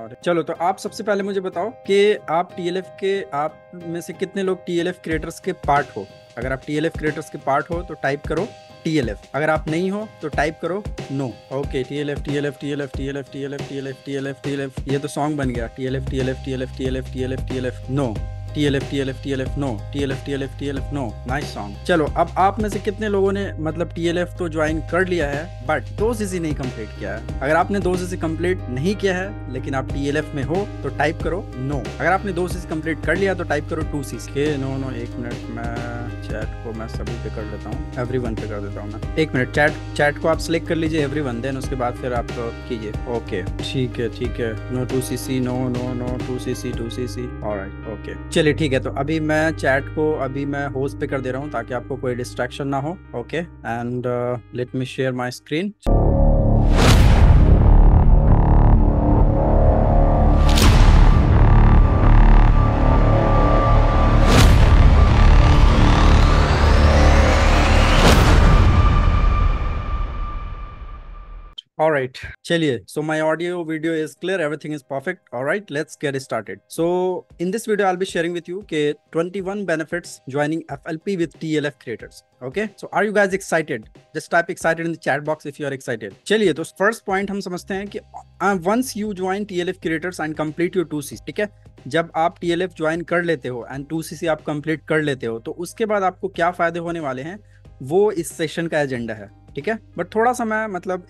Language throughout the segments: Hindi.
और चलो, तो आप सबसे पहले मुझे बताओ कि आप टीएलएफ के, आप में से कितने लोग टीएलएफ क्रिएटर्स के पार्ट हो। अगर आप टीएलएफ क्रिएटर्स के पार्ट हो तो टाइप करो टीएलएफ, अगर आप नहीं हो तो टाइप करो no. Okay, TLF TLF TLF TLF TLF TLF TLF TLF, ये तो सॉन्ग बन गया। TLF TLF TLF TLF TLF TLF no, TLF TLF TLF no, TLF TLF TLF no. Nice song. चलो, अब आप में से कितने लोगों ने मतलब टीएलएफ तो ज्वाइन कर लिया है बट 2cc नहीं कंप्लीट किया है। अगर आपने 2cc कंप्लीट नहीं किया है लेकिन आप टीएलएफ में हो तो टाइप करो नो। अगर आपने 2cc कंप्लीट कर लिया तो टाइप करो 2cc। नो, एक मिनट, मैं चैट को मैं सभी पे कर लेता हूँ, एवरीवन पे कर देता हूँ मैं। एक मिनट, चैट को आप सिलेक्ट कर लीजिए एवरीवन, देन उसके बाद फिर आप कीजिए। ओके, ठीक है। No 2cc, no 2cc। Alright, okay, चलिए ठीक है। तो अभी मैं चैट को अभी मैं होस्ट पे कर दे रहा हूँ ताकि आपको कोई डिस्ट्रैक्शन ना हो। Okay, and let me share my screen. Alright, चलिए, so my audio video is clear, everything is perfect. Alright, let's get started. So in this video I'll be sharing with you के 21 benefits joining FLP with TLF creators. Okay, so are you guys excited? Just type excited in the chat box if you are excited. चलिए, तो first point हम समझते हैं कि once you join TLF creators and complete your 2cc, ठीक है, जब आप TLF ज्वाइन कर लेते हो एंड 2cc आप कंप्लीट कर लेते हो तो उसके बाद आपको क्या फायदे होने वाले हैं वो इस सेशन का एजेंडा है, ठीक है। बट थोड़ा सा मैं मतलब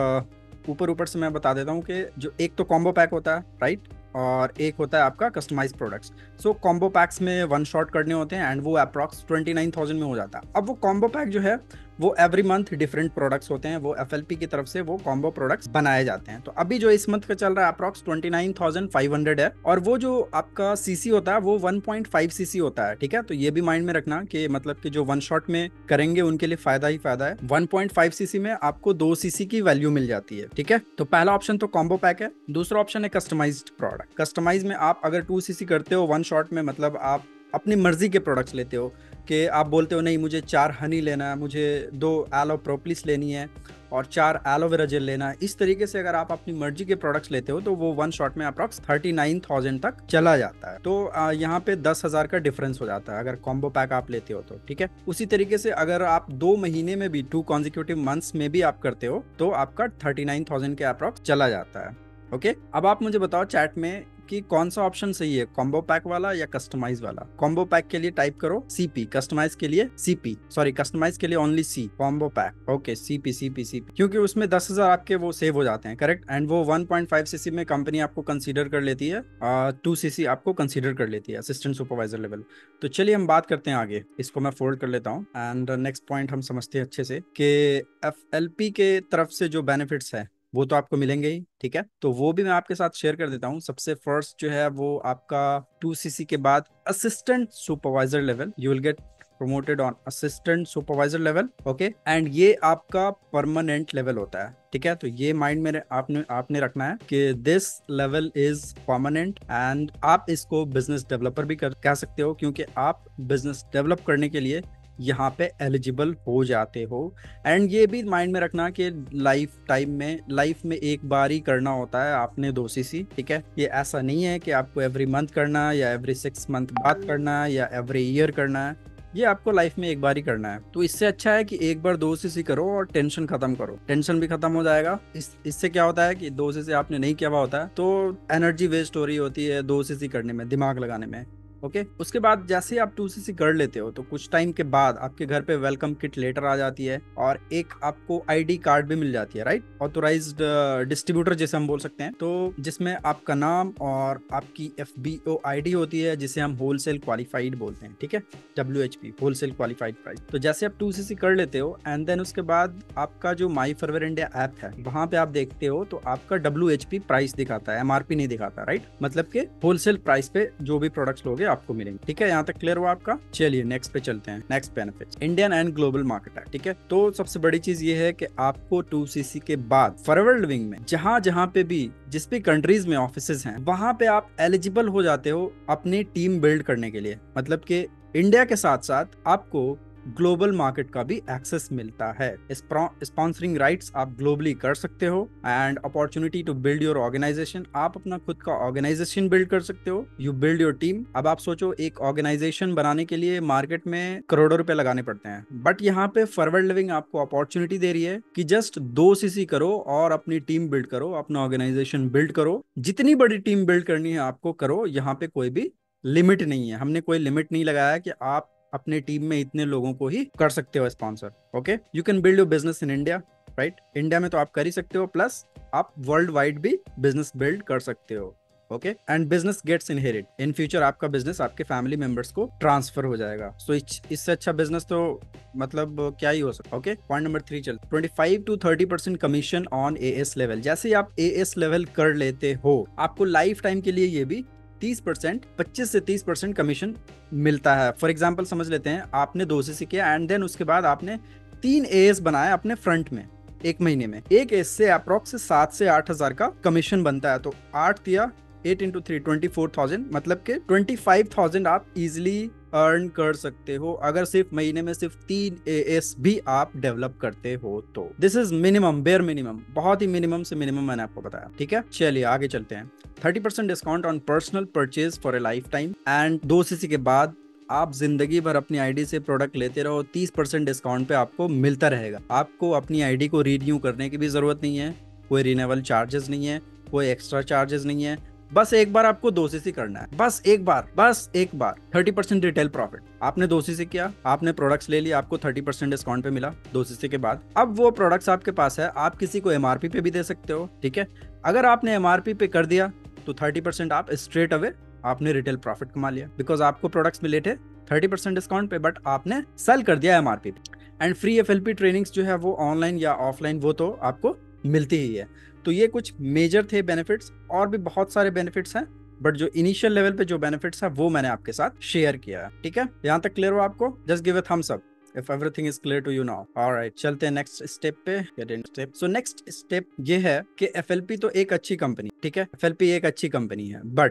एक ऊपर से मैं बता देता हूँ कि जो एक तो कॉम्बो पैक होता है, राइट, और एक होता है आपका customize products. So combo packs में 1 शॉट करने होते हैं एंड वो अप्रॉक्स 29,000 में हो जाता है। अब वो कॉम्बो पैक जो है वो एवरी मंथ डिफरेंट प्रोडक्ट्स होते हैं, वो एफएलपी की तरफ से वो कॉम्बो प्रोडक्ट्स बनाए जाते हैं। तो अभी जो इस मंथ का चल रहा है अप्रॉक्स 29,500 है, और वो जो आपका सीसी होता है वो 1.5 सीसी होता है, ठीक है। तो ये भी माइंड में रखना कि मतलब कि जो 1 शॉट में करेंगे उनके लिए फायदा ही फायदा है। 1.5 सीसी में आपको 2 सीसी की वैल्यू मिल जाती है, ठीक है। तो पहला ऑप्शन तो कॉम्बो पैक है। दूसरा ऑप्शन है कस्टमाइज्ड प्रोडक्ट। कस्टमाइज में आप अगर 2 सीसी करते हो 1 शॉट में, मतलब आप अपनी मर्जी के प्रोडक्ट्स लेते हो कि आप बोलते हो नहीं मुझे 4 हनी लेना है, मुझे 2 एलो प्रोपलिस लेनी है और 4 एलोवेरा जेल लेना है। इस तरीके से अगर आप अपनी मर्जी के प्रोडक्ट्स लेते हो तो वो 1 शॉट में अप्रॉक्स 39,000 तक चला जाता है। तो यहाँ पे 10,000 का डिफरेंस हो जाता है अगर कॉम्बो पैक आप लेते हो तो, ठीक है। उसी तरीके से अगर आप 2 महीने में भी 2 कॉन्जिक्यूटिव मंथ्स में भी आप करते हो तो आपका 39,000 के अप्रॉक्स चला जाता है। ओके, अब आप मुझे बताओ चैट में कि कौन सा ऑप्शन सही है, कॉम्बो पैक वाला या कस्टमाइज वाला। कॉम्बो पैक के लिए टाइप करो सीपी, कस्टमाइज के लिए सीपी, सॉरी कस्टमाइज के लिए only C, combo pack. Okay, CP, क्योंकि उसमें 10,000 आपके वो सेव हो जाते हैं, करेक्ट। एंड वो 1.5 सीसी में कंपनी आपको कंसीडर कर लेती है, 2 सीसी आपको कंसीडर कर लेती है असिस्टेंट सुपरवाइजर लेवल। तो चलिए हम बात करते हैं आगे। इसको मैं फोल्ड कर लेता हूँ एंड नेक्स्ट पॉइंट हम समझते हैं अच्छे से कि एफएलपी के तरफ से जो बेनिफिट्स है वो तो आपको मिलेंगे ही, ठीक है। तो वो भी मैं आपके साथ शेयर कर देता हूँ। सबसे फर्स्ट जो है वो आपका 2cc के बाद assistant supervisor level, you will get promoted on assistant supervisor level, okay, and ये आपका परमानेंट लेवल होता है, ठीक है। तो ये माइंड में आपने रखना है कि this level is permanent and आप इसको बिजनेस डेवलपर भी कह सकते हो, क्योंकि आप बिजनेस डेवलप करने के लिए यहाँ पे एलिजिबल हो जाते हो। एंड ये भी माइंड में रखना कि लाइफ में एक बार ही करना होता है आपने 2cc, ठीक है। ये ऐसा नहीं है कि आपको एवरी मंथ करना है या एवरी 6 मंथ बाद करना है या एवरी ईयर करना है, ये आपको लाइफ में एक बार ही करना है। तो इससे अच्छा है कि एक बार 2cc करो और टेंशन खत्म करो, टेंशन भी खत्म हो जाएगा। इससे क्या होता है कि 2cc आपने नहीं किया हुआ होता है तो एनर्जी वेस्ट हो रही होती है 2cc करने में, दिमाग लगाने में। ओके, उसके बाद जैसे आप 2cc कर लेते हो तो कुछ टाइम के बाद आपके घर पे वेलकम किट लेटर आ जाती है और एक आपको आईडी कार्ड भी मिल जाती है, राइट, ऑथोराइज्ड डिस्ट्रीब्यूटर जैसे हम बोल सकते हैं। तो जिसमें आपका नाम और आपकी FBO आईडी होती है जिसे हम होलसेल क्वालिफाइड बोलते हैं, ठीक है, WHP, होलसेल क्वालिफाइड प्राइस। तो जैसे आप 2cc कर लेते हो एंड देन उसके बाद आपका जो माई फॉरवेयर इंडिया ऐप है वहां पे आप देखते हो तो आपका WHP प्राइस दिखाता है, MRP नहीं दिखाता, राइट, मतलब के होलसेल प्राइस पे जो भी प्रोडक्ट्स लोगे आपको मिलेंगे, ठीक है। यहाँ तक क्लियर हुआ आपका। चलिए नेक्स्ट पे चलते हैं। Next benefit Indian and global market है, ठीक है। तो सबसे बड़ी चीज ये है कि आपको 2cc के बाद फॉरवर्ड लिविंग में जहां पे भी जिस भी कंट्रीज में ऑफिसेज हैं वहां पे आप एलिजिबल हो जाते हो अपनी टीम बिल्ड करने के लिए। मतलब कि इंडिया के साथ साथ आपको ग्लोबल मार्केट का भी एक्सेस मिलता है। स्पॉन्सरिंग राइट्स आप ग्लोबली कर सकते हो and opportunity to build your organization, आप अपना खुद का ऑर्गेनाइजेशन बिल्ड कर सकते हो। You build your team. अब आप सोचो एक ऑर्गेनाइजेशन बनाने के लिए मार्केट में करोड़ों रुपए लगाने पड़ते हैं, बट यहाँ पे फॉरवर्ड लिविंग आपको अपॉर्चुनिटी दे रही है कि जस्ट 2 सीसी करो और अपनी टीम बिल्ड करो, अपना ऑर्गेनाइजेशन बिल्ड करो। जितनी बड़ी टीम बिल्ड करनी है आपको करो, यहाँ पे कोई भी लिमिट नहीं है। हमने कोई लिमिट नहीं लगाया कि आप अपने टीम में इतने लोगों को ही कर सकते हो sponsor. Okay, you can build your business in India, right. India में तो आप कर ही सकते हो, प्लस आप वर्ल्ड वाइड भी बिजनेस बिल्ड कर सकते हो। Okay, and business gets inherit. In future आपका बिजनेस आपके फैमिली मेंबर्स को ट्रांसफर हो जाएगा। सो इससे अच्छा बिजनेस तो मतलब क्या ही हो सकता। ओके, पॉइंट नंबर 3 चल। 25 to 30% commission on AS level. जैसे ही आप एएस लेवल कर लेते हो, आपको लाइफ टाइम के लिए ये भी 30%, 25 से 30% कमीशन मिलता है। फॉर एग्जाम्पल समझ लेते हैं, आपने 2 सीसी किया एंड देन उसके बाद आपने 3 एएस बनाया अपने फ्रंट में एक महीने में। एक एएस से अप्रोक्स 7 से 8 हजार का कमीशन बनता है। तो 8 दिया 8 into 3 24,000, मतलब के 25,000 आप इजिली अर्न कर सकते हो अगर सिर्फ महीने में सिर्फ 3 एएस भी आप डेवलप करते हो तो। This is minimum, bare minimum, बहुत ही मिनिमम से मिनिमम मैंने आपको बताया। ठीक है, चलिए आगे चलते हैं। 30% discount on personal purchase for a lifetime and 2 CC के बाद आप जिंदगी भर अपनी आईडी से प्रोडक्ट लेते रहो, 30% डिस्काउंट पे आपको मिलता रहेगा। आपको अपनी आईडी को रीन्यू करने की भी जरूरत नहीं है, कोई रिन्यूअल चार्जेस नहीं है, कोई एक्स्ट्रा चार्जेस नहीं है। बस एक बार आपको 2 सीसी करना है, बस एक बार 30% रिटेल प्रॉफिट। आपने 2 सीसी किया, आपने प्रोडक्ट्स ले लिया, आपको 30% डिस्काउंट पे मिला 2 सीसी के बाद। अब वो प्रोडक्ट्स आपके पास है, आप किसी को एमआरपी पे भी दे सकते हो। ठीक है, अगर आपने एमआरपी पे कर दिया तो 30% आप स्ट्रेट अवे आपने रिटेल प्रॉफिट कमा लिया, बिकॉज आपको प्रोडक्ट्स मिले थे 30% डिस्काउंट पे, बट आपने सेल कर दिया एमआरपी पे। एंड फ्री एफएलपी ट्रेनिंग्स जो है वो ऑनलाइन या ऑफलाइन वो तो आपको मिलती ही है। तो ये कुछ मेजर थे बेनिफिट्स, और भी बहुत सारे बेनिफिट्स हैं, बट जो इनिशियल लेवल पे जो बेनिफिट्स है वो मैंने आपके साथ शेयर किया है। ठीक है, यहाँ तक क्लियर हो आपको? Just give a thumbs up if everything is clear to you now. Alright, चलते हैं नेक्स्ट स्टेप पे। Get into step. So next step ये है कि FLP तो एक अच्छी कंपनी, ठीक है, FLP एक अच्छी कंपनी है, बट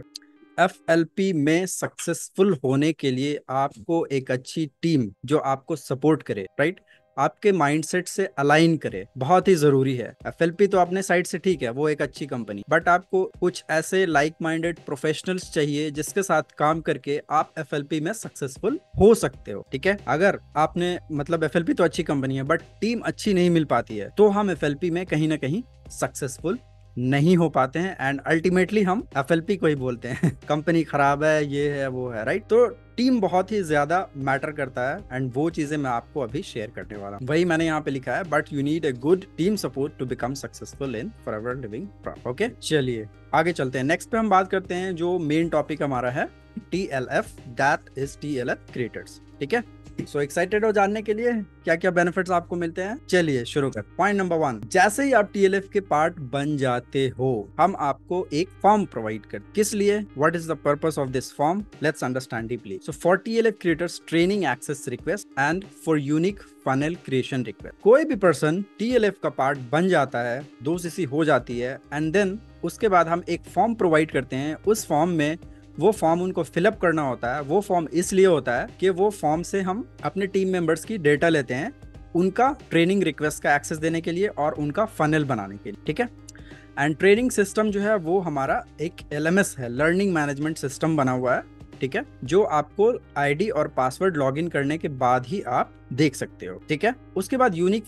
FLP में सक्सेसफुल होने के लिए आपको एक अच्छी टीम जो आपको सपोर्ट करे, राइट, आपके माइंडसेट से अलाइन करे, बहुत ही जरूरी है। FLP तो अपने साइड से ठीक है, वो एक अच्छी कंपनी, बट आपको कुछ ऐसे लाइक माइंडेड प्रोफेशनल्स चाहिए जिसके साथ काम करके आप FLP में सक्सेसफुल हो सकते हो। ठीक है, अगर आपने मतलब FLP तो अच्छी कंपनी है बट टीम अच्छी नहीं मिल पाती है तो हम FLP में कहीं ना कहीं सक्सेसफुल नहीं हो पाते हैं, एंड अल्टीमेटली हम FLP को ही बोलते हैं कंपनी खराब है, ये है वो है, राइट। तो टीम बहुत ही ज्यादा मैटर करता है, एंड वो चीजें मैं आपको अभी शेयर करने वाला हूँ। वही मैंने यहाँ पे लिखा है, but you need a good team support to become successful in Forever Living prop. Okay, चलिए आगे चलते हैं। नेक्स्ट पे हम बात करते हैं जो मेन टॉपिक हमारा है TLF, that is TLF creators. ठीक है, सो एक्साइटेड हो जानने के लिए क्या क्या बेनिफिट्स आपको मिलते हैं? चलिए शुरू कर। पॉइंट नंबर 1, जैसे ही आप TLF के पार्ट बन जाते हो, हम आपको एक फॉर्म प्रोवाइड कर। किस लिए? What is the purpose of this form? Let's understand deeply. So for TLF creators training access request and for unique funnel creation request. कोई भी पर्सन TLF का पार्ट बन जाता है, 2 सीसी हो जाती है, एंड देन उसके बाद हम एक फॉर्म प्रोवाइड करते हैं। उस फॉर्म में वो फॉर्म उनको फिलअप करना होता है। वो फॉर्म इसलिए होता है कि वो फॉर्म से हम अपने टीम मेंबर्स की डेटा लेते हैं, उनका ट्रेनिंग रिक्वेस्ट का एक्सेस देने के लिए और उनका फनल बनाने के लिए। ठीक है, एंड ट्रेनिंग सिस्टम जो है वो हमारा एक LMS है, लर्निंग मैनेजमेंट सिस्टम बना हुआ है। ठीक है, जो आपको आईडी और पासवर्ड लॉगिन करने के बाद ही आप देख सकते हो। ठीक है, उसके बाद यूनिक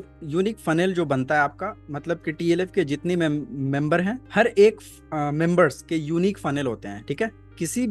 फनल जो बनता है आपका, मतलब कि TLF के जितने मेंबर हैं, हर एक मेंबर्स के यूनिक फनल होते हैं। ठीक है, किसी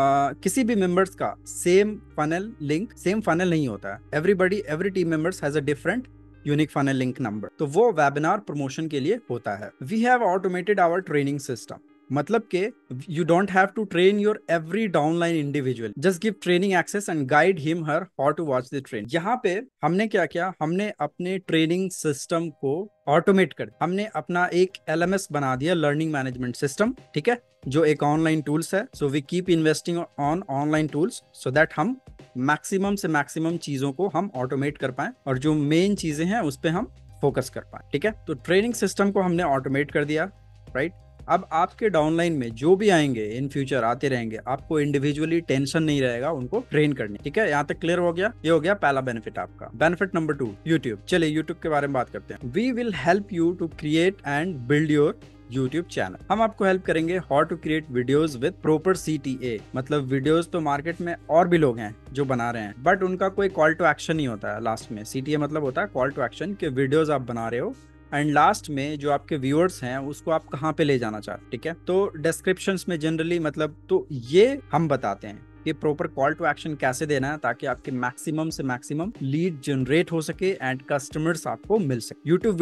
भी मेंबर्स का सेम फनल नहीं होता है। Every team members has a different unique funnel link number. तो वो वेबिनार प्रमोशन के लिए होता है। We have automated our training system, मतलब के you don't have to train your every downline individual, just give training access and guide him her how to watch the train. यहाँ पे हमने क्या किया, हमने अपने ट्रेनिंग सिस्टम को ऑटोमेट कर, हमने अपना एक LMS बना दिया, लर्निंग मैनेजमेंट सिस्टम। ठीक है, जो एक ऑनलाइन टूल्स है। So we keep investing on online tools so that हम मैक्सिमम से मैक्सिमम चीजों को हम ऑटोमेट कर पाए और जो मेन चीजें हैं उस पर हम फोकस कर पाए। ठीक है, तो ट्रेनिंग सिस्टम को हमने ऑटोमेट कर दिया, राइट। अब आपके डाउनलाइन में जो भी आएंगे इन फ्यूचर आते रहेंगे, आपको इंडिविजुअली टेंशन नहीं रहेगा उनको ट्रेन करने। ठीक है, यहाँ तक क्लियर हो गया? ये हो गया पहला बेनिफिट आपका। Benefit number 2, YouTube. चलिए यूट्यूब के बारे में बात करते हैं। We will help you to create and build your YouTube channel. हम आपको हेल्प करेंगे how to create videos with proper CTA। मतलब वीडियोस तो मार्केट में और भी लोग हैं जो बना रहे हैं, बट उनका कोई कॉल टू एक्शन नहीं होता है लास्ट में। CTA मतलब होता है कॉल टू एक्शन, कि वीडियोस आप बना रहे हो एंड लास्ट में जो आपके व्यूअर्स हैं उसको आप कहाँ पे ले जाना चाहते। ठीक है, तो डिस्क्रिप्शंस में जनरली मतलब तो ये हम बताते हैं कि प्रॉपर कॉल टू एक्शन कैसे देना है ताकि आपके मैक्सिमम से मैक्सिमम लीड जनरेट हो सके एंड कस्टमर्स आपको मिल सके। यूट्यूब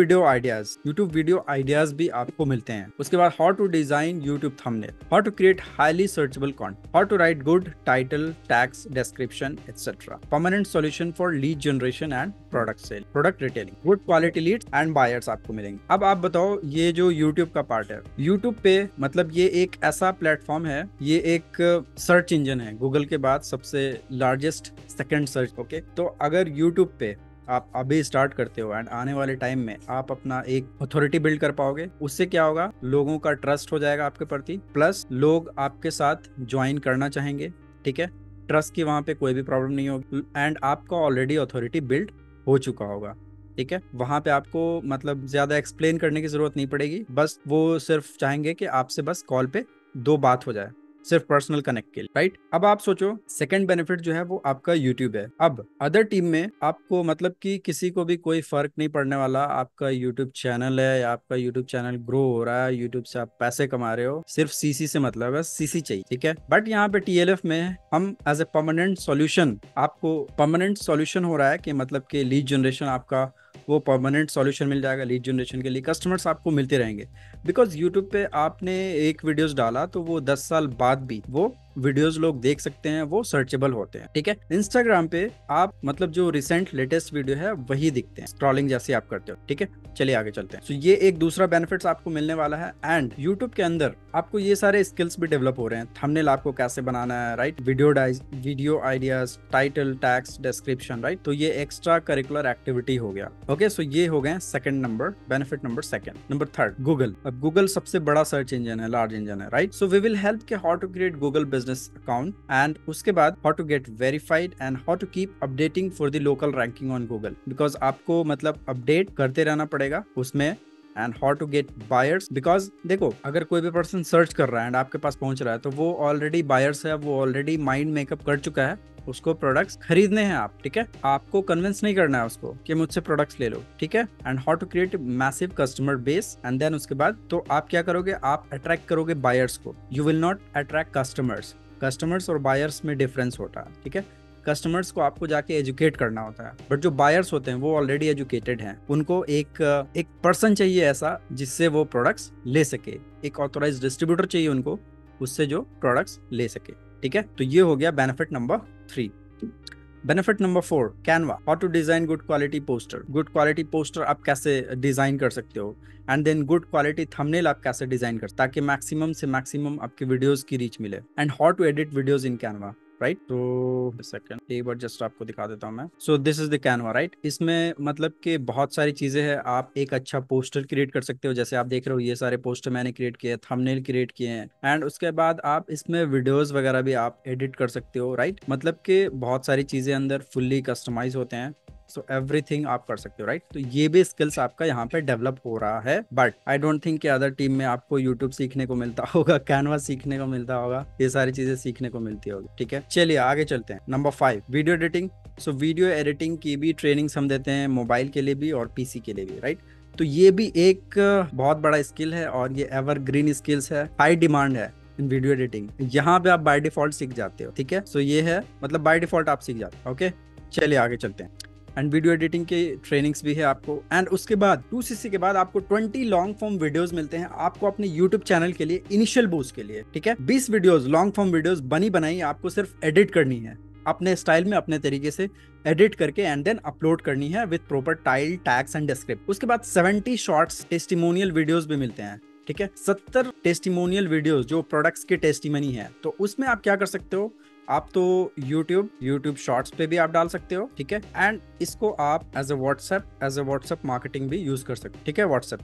वीडियो आइडियाज भी आपको मिलते हैं। उसके बाद how to design YouTube thumbnail, how to create highly searchable content, how to write good title, tags, description etcetera, permanent solution for lead generation and product sale, product retailing, good quality leads and buyers आपको मिलेंगे। अब आप बताओ, ये जो यूट्यूब का पार्ट है, यूट्यूब पे मतलब ये एक ऐसा प्लेटफॉर्म है, ये एक सर्च इंजन है, गूगल के बाद सबसे लार्जेस्ट सेकंड सर्च। ओके, तो अगर यूट्यूब पे आप अभी स्टार्ट करते हो एंड आने वाले टाइम में आप अपना एक अथॉरिटी बिल्ड कर पाओगे, उससे क्या होगा, लोगों का ट्रस्ट हो जाएगा आपके प्रति, प्लस लोग आपके साथ ज्वाइन करना चाहेंगे। ठीक है, ट्रस्ट की वहां पे कोई भी प्रॉब्लम नहीं होगी एंड आपका ऑलरेडी अथॉरिटी बिल्ड हो चुका होगा। ठीक है, वहां पे आपको मतलब ज्यादा एक्सप्लेन करने की जरूरत नहीं पड़ेगी, बस वो सिर्फ चाहेंगे कि आपसे बस कॉल पे 2 बात हो जाए, सिर्फ पर्सनल कनेक्ट के लिए। राइट, अब आप सोचो सेकंड बेनिफिट जो है वो आपका यूट्यूब है। अब अदर टीम में आपको मतलब कि किसी को भी कोई फर्क नहीं पड़ने वाला, आपका यूट्यूब चैनल है या आपका यूट्यूब चैनल ग्रो हो रहा है, यूट्यूब से आप पैसे कमा रहे हो, सिर्फ CC से मतलब है, CC चाहिए। ठीक है, बट यहाँ पे TLF में हम एज ए परमानेंट सॉल्यूशन, आपको परमानेंट सॉल्यूशन हो रहा है कि मतलब कि लीड जनरेशन आपका वो परमानेंट सॉल्यूशन मिल जाएगा। लीड जनरेशन के लिए कस्टमर्स आपको मिलते रहेंगे, बिकॉज यूट्यूब पे आपने एक वीडियोस डाला तो वो 10 साल बाद भी वो वीडियोस लोग देख सकते हैं, वो सर्चेबल होते हैं। ठीक है, इंस्टाग्राम पे आप मतलब जो रिसेंट लेटेस्ट वीडियो है वही दिखते हैं, स्क्रॉलिंग जैसे आप करते हो। ठीक है, चलिए आगे चलते हैं। तो ये एक दूसरा बेनिफिट्स आपको मिलने वाला है एंड यूट्यूब के अंदर आपको ये सारे स्किल्स भी डेवलप हो रहे हैं। थंबनेल आपको कैसे बनाना है, right, video ideas, title, tags, description, right, तो ये एक्स्ट्रा करिकुलर एक्टिविटी हो गया। ओके, सो ये हो गए second number benefit. Number third, Google. अब गूगल सबसे बड़ा सर्च इंजन है, लार्ज इंजन है, right, so we will help के how to create Google business account and उसके बाद how to get verified and how to keep updating for the local ranking on Google, because आपको मतलब अपडेट करते रहना पड़ेगा उसमें। And how to get buyers, because देखो अगर कोई भी पर्सन सर्च कर रहा है एंड आपके पास पहुंच रहा है तो वो ऑलरेडी बायर्स है, वो ऑलरेडी माइंड मेकअप कर चुका है, उसको प्रोडक्ट्स खरीदने हैं आप। ठीक है, आपको कन्विंस नहीं करना है उसको कि मुझसे प्रोडक्ट्स ले लो। ठीक है, and how to create massive customer base and then उसके बाद तो आप क्या करोगे, आप अट्रैक्ट करोगे बायर्स को, you will not attract customers और बायर्स में डिफरेंस होता है। ठीक है, कस्टमर्स को आपको जाके एजुकेट करना होता है, बट जो बायर्स होते हैं वो ऑलरेडी एजुकेटेड हैं, उनको एक पर्सन चाहिए ऐसा जिससे वो प्रोडक्ट्स ले सके, एक ऑथोराइज्ड डिस्ट्रीब्यूटर चाहिए उनको, उससे जो प्रोडक्ट्स ले सके। ठीक है, तो ये हो गया benefit number 3। Benefit number 4, Canva, how to design good quality poster. Good quality poster आप कैसे डिजाइन कर सकते हो and then good quality thumbnail आप कैसे डिजाइन कर, ताकि मैक्सिमम से मैक्सिमम आपके वीडियोस की रीच मिले। And how to edit videos in Canva, right, तो सेकंड एक बार जस्ट आपको दिखा देता हूं मैं। So this is the Canva, right, इसमें मतलब कि बहुत सारी चीजें हैं। आप एक अच्छा पोस्टर क्रिएट कर सकते हो, जैसे आप देख रहे हो ये सारे पोस्टर मैंने क्रिएट किए, थंबनेल क्रिएट किए हैं एंड उसके बाद आप इसमें वीडियोस वगैरह भी आप एडिट कर सकते हो, राइट, मतलब कि बहुत सारी चीजें अंदर फुल्ली कस्टमाइज होते हैं, सो एवरीथिंग आप कर सकते हो, राइट, तो ये भी स्किल्स आपका यहाँ पे डेवलप हो रहा है। बट आई डोंट थिंक कि अदर टीम में आपको यूट्यूब सीखने को मिलता होगा, कैनवा सीखने को मिलता होगा, ये सारी चीजें सीखने को मिलती होगी। ठीक है, चलिए आगे चलते हैं। Number 5, video editing. So video editing की भी ट्रेनिंग्स हम देते हैं, मोबाइल के लिए भी और PC के लिए भी, राइट, तो ये भी एक बहुत बड़ा स्किल है और ये एवरग्रीन स्किल्स है, हाई डिमांड है इन वीडियो एडिटिंग। यहाँ पे आप बाय डिफॉल्ट सीख जाते हो। ठीक है, सो ये है मतलब बाय डिफॉल्ट आप सीख जाते हो। ओके, चलिए आगे चलते हैं। एंड वीडियो एडिटिंग की ट्रेनिंग्स भी है आपको एंड उसके बाद 2CC के बाद आपको 20 लॉन्ग फॉर्म वीडियोस मिलते हैं आपको अपने यूट्यूब चैनल के लिए, इनिशियल बूस्ट के लिए। ठीक है, 20 वीडियोस, लॉन्ग फॉर्म वीडियोस बनी बनाई आपको सिर्फ एडिट करनी है, अपने स्टाइल में अपने तरीके से एडिट करके एंड देन अपलोड करनी है with proper title, tags and description. उसके बाद 70 शॉर्ट्स टेस्टिमोनियल वीडियोस भी मिलते हैं। ठीक है, 70 टेस्टिमोनियल वीडियोस जो प्रोडक्ट्स के टेस्टिमनी है, तो उसमें आप क्या कर सकते हो, आप तो यूट्यूब शॉर्ट्स पे भी आप डाल सकते हो। ठीक है, एंड इसको आप एज ए व्हाट्सएप मार्केटिंग भी यूज कर सकते हो। ठीक है, व्हाट्सएप पे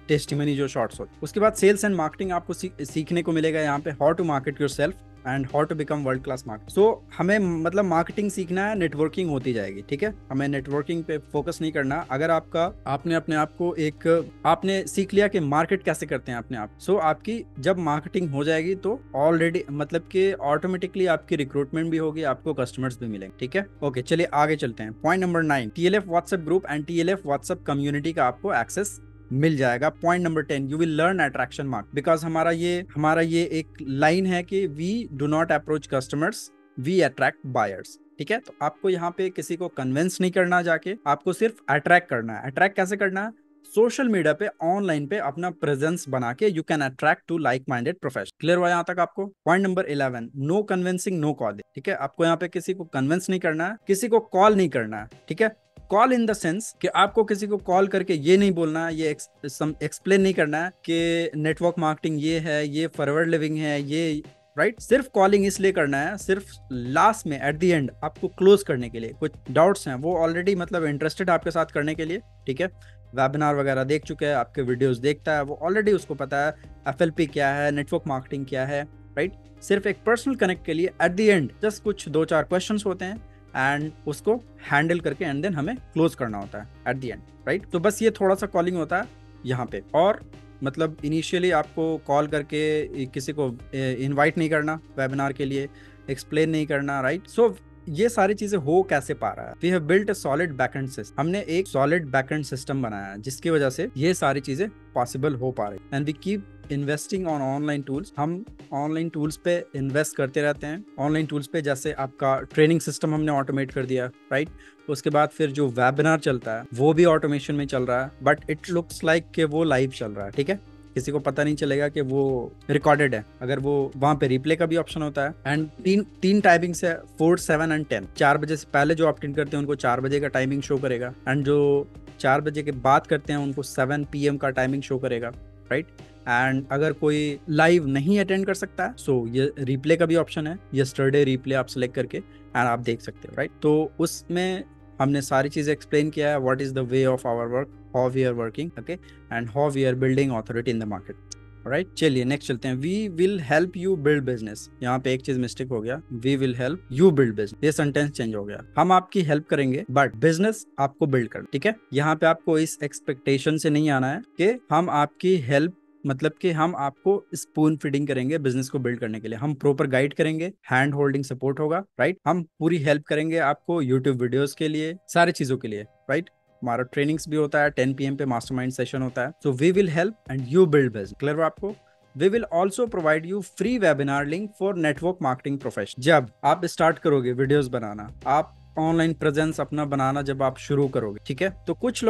टेस्टिमनी जो शॉर्ट्स होते हैं। उसके बाद सेल्स एंड मार्केटिंग आपको सीखने को मिलेगा यहाँ पे, how to market yourself and how to become world class market. So हमें मतलब मार्केटिंग सीखना है, नेटवर्किंग होती जाएगी, ठीक है। हमें नेटवर्किंग पे फोकस नहीं करना। अगर आपने अपने आप को आपने सीख लिया कि मार्केट कैसे करते हैं अपने आप, सो आपकी जब मार्केटिंग हो जाएगी तो ऑलरेडी मतलब कि ऑटोमेटिकली आपकी रिक्रूटमेंट भी होगी, आपको कस्टमर्स भी मिलेंगे, ठीक है। ओके, चलिए आगे चलते हैं। Point number 9, TLF WhatsApp group and TLF WhatsApp community का आपको एक्सेस मिल जाएगा। Point number 10, you will learn attraction mark, because हमारा ये एक लाइन है कि we do not approach customers, we attract buyers, ठीक है। तो आपको यहाँ पे किसी को कन्विंस नहीं करना, जाके आपको सिर्फ अट्रैक्ट करना है। अट्रैक्ट कैसे करना है? सोशल मीडिया पे, ऑनलाइन पे अपना प्रेजेंस बना के you can attract to like minded professional. Clear हुआ यहाँ तक आपको? Point number 11, no convincing no calling, ठीक है। आपको यहाँ पे किसी को कन्विंस नहीं करना है, किसी को कॉल नहीं करना है, ठीक है। कॉल इन द सेंस कि आपको किसी को कॉल करके ये नहीं बोलना है, ये एक्सप्लेन नहीं करना है कि नेटवर्क मार्केटिंग ये है, ये फॉरवर्ड लिविंग है, ये राइट। सिर्फ कॉलिंग इसलिए करना है, सिर्फ लास्ट में एट द एंड आपको क्लोज करने के लिए। कुछ डाउट्स हैं, वो ऑलरेडी मतलब इंटरेस्टेड आपके साथ करने के लिए, ठीक है। वेबिनार वगैरह देख चुके हैं, आपके वीडियोस देखता है, वो ऑलरेडी उसको पता है FLP क्या है, नेटवर्क मार्केटिंग क्या है, राइट। सिर्फ एक पर्सनल कनेक्ट के लिए एट द एंड जस्ट कुछ 2-4 क्वेश्चंस होते हैं एंड उसको हैंडल करके एंड देन हमें क्लोज करना होता है एट द एंड, राइट। तो बस ये थोड़ा सा कॉलिंग होता है यहाँ पे। और मतलब इनिशियली आपको कॉल करके किसी को इनवाइट नहीं करना वेबिनार के लिए, एक्सप्लेन नहीं करना, राइट। सो ये सारी चीजें हो कैसे पा रहा है? We have built a solid backend system, हमने एक सॉलिड बैकएंड सिस्टम बनाया है जिसकी वजह से ये सारी चीजें पॉसिबल हो पा रही। And we keep investing on online tools, हम ऑनलाइन टूल्स पे इन्वेस्ट करते रहते हैं। ऑनलाइन टूल्स पे जैसे आपका ट्रेनिंग सिस्टम हमने ऑटोमेट कर दिया, राइट। उसके बाद फिर जो वेबिनार चलता है वो भी ऑटोमेशन में चल रहा है, बट इट लुक्स लाइक कि वो लाइव चल रहा है, ठीक है। किसी को पता नहीं चलेगा कि वो रिकॉर्डेड है, अगर वो वहां पे रिप्ले का भी ऑप्शन होता है। एंड तीन टाइमिंग्स है, 4, 7 एंड 10। 4 बजे से पहले जो ऑप्ट इन करते हैं उनको 4 बजे का टाइमिंग शो करेगा, एंड जो 4 बजे के बाद करते हैं उनको 7 PM का टाइमिंग शो करेगा, राइट। एंड अगर कोई लाइव नहीं अटेंड कर सकता है, सो ये रिप्ले का भी ऑप्शन है, यस्टरडे रिप्ले आप सिलेक्ट करके एंड आप देख सकते हो, राइट। तो उसमें हमने सारी चीजें एक्सप्लेन किया है, what is the way of our work, how we are working, okay, and how we are building authority in the market, right. चलिए नेक्स्ट चलते हैं। We will help you build business, यहाँ पे एक चीज मिस्टेक हो गया, we will help you build business, ये सेंटेंस चेंज हो गया। हम आपकी हेल्प करेंगे बट बिजनेस आपको बिल्ड करना, ठीक है। यहाँ पे आपको इस एक्सपेक्टेशन से नहीं आना है कि हम आपकी हेल्प मतलब कि हम आपको स्पून फीडिंग करेंगे बिजनेस को बिल्ड करने के लिए। हम प्रॉपर गाइड करेंगे, हैंड होल्डिंग सपोर्ट होगा, राइट। हम पूरी हेल्प करेंगे आपको यूट्यूब वीडियोस के लिए, सारी चीजों के लिए, राइट। हमारा ट्रेनिंग्स भी होता है, 10 PM पे मास्टरमाइंड सेशन होता है। So we will help and you build business. Clear हो आपको? We will also provide you free webinar link for network marketing professional. जब आप स्टार्ट करोगे वीडियोस बनाना, आप ऑनलाइन प्रेजेंस अपना बनाना जब आप शुरू करोगे, ठीक है, तो कुछ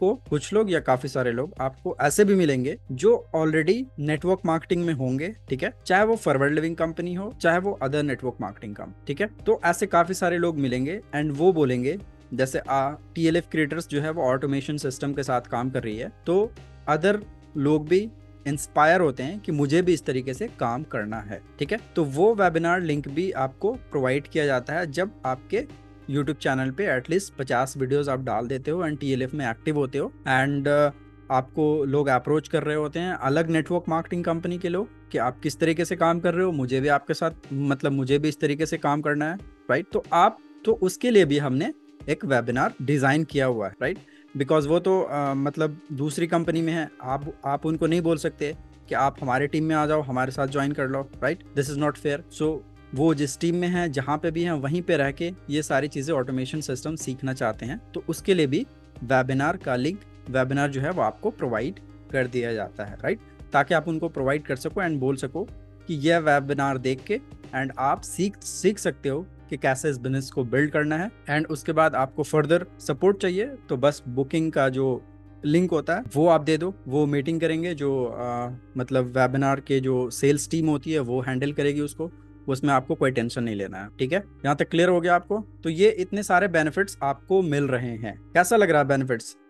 लोग या काफी सारे लोग आपको ऐसे भी मिलेंगे जो ऑलरेडी नेटवर्क मार्केटिंग में होंगे, ठीक है। चाहे वो फॉरवर्ड लिविंग कंपनी हो, चाहे वो अदर नेटवर्क मार्केटिंग कंपनी, ठीक है। तो ऐसे काफी सारे लोग मिलेंगे एंड वो बोलेंगे, जैसे TLF क्रिएटर्स जो है वो ऑटोमेशन सिस्टम के साथ काम कर रही है, तो अदर लोग भी इंस्पायर होते हैं कि मुझे भी इस तरीके से काम करना है, ठीक है। तो वो वेबिनार लिंक भी आपको प्रोवाइड किया जाता है जब आपके YouTube चैनल पे एटलीस्ट 50 वीडियोस आप डाल देते हो एंड TLF में एक्टिव होते हो, एंड आपको लोग अप्रोच कर रहे होते हैं, अलग नेटवर्क मार्केटिंग कंपनी के लोग, कि आप किस तरीके से काम कर रहे हो, मुझे भी आपके साथ मतलब मुझे भी इस तरीके से काम करना है, राइट। तो उसके लिए भी हमने एक वेबिनार डिजाइन किया हुआ है, राइट। बिकॉज वो तो मतलब दूसरी कंपनी में है, आप उनको नहीं बोल सकते कि आप हमारे टीम में आ जाओ, हमारे साथ ज्वाइन कर लो, right. This is not fair. So वो जिस टीम में है, जहाँ पे भी हैं, वहीं पे रह के ये सारी चीज़ें ऑटोमेशन सिस्टम सीखना चाहते हैं, तो उसके लिए भी वेबिनार का लिंक, वेबिनार जो है वो आपको प्रोवाइड कर दिया जाता है, राइट। ताकि आप उनको प्रोवाइड कर सको एंड बोल सको कि यह वेबिनार देख के एंड आप सीख सकते हो कि कैसे इस बिजनेस को बिल्ड करना है। एंड उसके बाद आपको फर्दर सपोर्ट चाहिए तो बस बुकिंग का जो लिंक होता है वो आप दे दो, वो मीटिंग करेंगे, जो मतलब वेबिनार के जो सेल्स टीम होती है वो हैंडल करेगी उसको, उसमें आपको कोई टेंशन नहीं लेना है, ठीक है। यहाँ तक क्लियर हो गया आपको? तो ये इतने सारे बेनिफिट्स आपको मिल रहे हैं। कैसा लग रहा है benefits?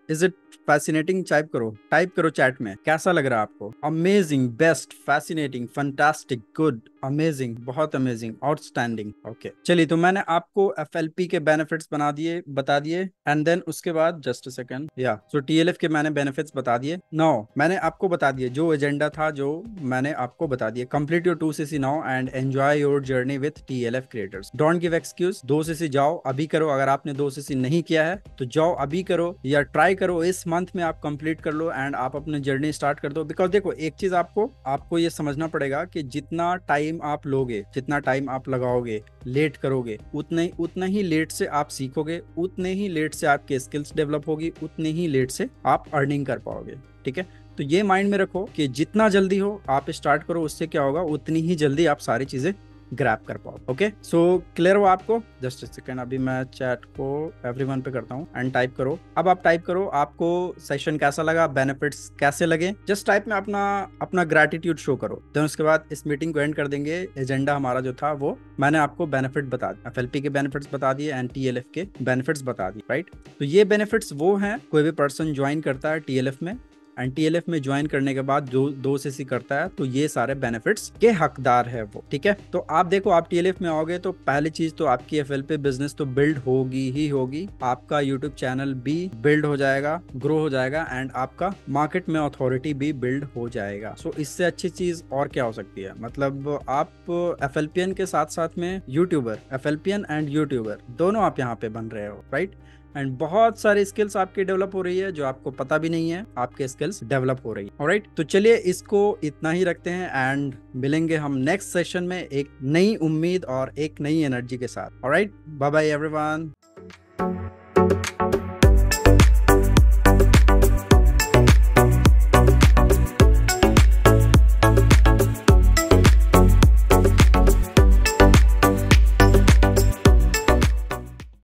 Is it fascinating? Type करो चैट में, कैसा लग रहा है आपको? Amazing, best, fascinating, fantastic, good, amazing, बहुत अमेजिंग, आउटस्टैंडिंग। ओके चलिए, तो मैंने आपको एफएलपी के बेनिफिट्स बता दिए एंड देन उसके बाद जस्ट अ सेकंड, या सो टीएलएफ के मैंने बेनिफिट्स बता दिए। नाउ मैंने आपको बता दिए जो एजेंडा था, जो मैंने आपको बता दिया। Complete your 2cc now and enjoy your journey with TLF creators. Don't give excuse. 2cc जाओ, अभी करो। अगर आपने 2cc नहीं किया है तो जाओ अभी करो, या ट्राई करो इस मंथ में आप कंप्लीट कर लो एंड आप अपनी जर्नी स्टार्ट कर दो। बिकॉज देखो, एक चीज आपको ये समझना पड़ेगा कि जितना टाइम आप लोगे, जितना टाइम आप लगाओगे, लेट करोगे, उतना ही लेट से आप सीखोगे, उतने ही लेट से आपके स्किल्स डेवलप होगी, उतने ही लेट से आप अर्निंग कर पाओगे। ठीक है, तो ये माइंड में रखो कि जितना जल्दी हो आप स्टार्ट करो, उससे क्या होगा, उतनी ही जल्दी आप सारी चीजें ग्रैब कर पाओ। ओके, सो क्लियर हो आपको? जस्ट सेकंड, अभी मैं चैट को एवरीवन पे करता हूँ एंड टाइप करो। अब आप टाइप करो, आपको सेशन कैसा लगा, बेनिफिट्स कैसे लगे। जस्ट टाइप में अपना ग्रैटिट्यूड शो करो। देन उसके बाद इस मीटिंग को एंड कर देंगे। एजेंडा हमारा जो था वो मैंने आपको बेनिफिट बता दिए, एफएलपी के बेनिफिट्स बता दिए एंड टीएलएफ के बेनिफिट्स बता दिए, राइट। तो ये बेनिफिट्स वो हैं, कोई भी पर्सन ज्वाइन करता है टीएलएफ में एंड टीएलएफ में ज्वाइन करने के बाद जो 2cc करता है तो ये सारे बेनिफिट्स के हकदार है वो। ठीक है, तो आप देखो, आप टीएलएफ में आओगे तो पहली चीज तो आपकी एफएलपी बिजनेस तो बिल्ड होगी ही होगी, आपका यूट्यूब चैनल भी बिल्ड हो जाएगा, ग्रो हो जाएगा एंड आपका मार्केट में अथॉरिटी भी बिल्ड हो जाएगा। सो इससे अच्छी चीज और क्या हो सकती है। मतलब आप एफएलपीएन के साथ साथ में यूट्यूबर, एफएलपीएन एंड यूट्यूबर दोनों आप यहाँ पे बन रहे हो, राइट। एंड बहुत सारी स्किल्स आपकी डेवलप हो रही है जो आपको पता भी नहीं है, आपके स्किल्स डेवलप हो रही है। ऑलराइट, तो चलिए इसको इतना ही रखते हैं एंड मिलेंगे हम नेक्स्ट सेशन में एक नई उम्मीद और एक नई एनर्जी के साथ। Alright, bye bye everyone.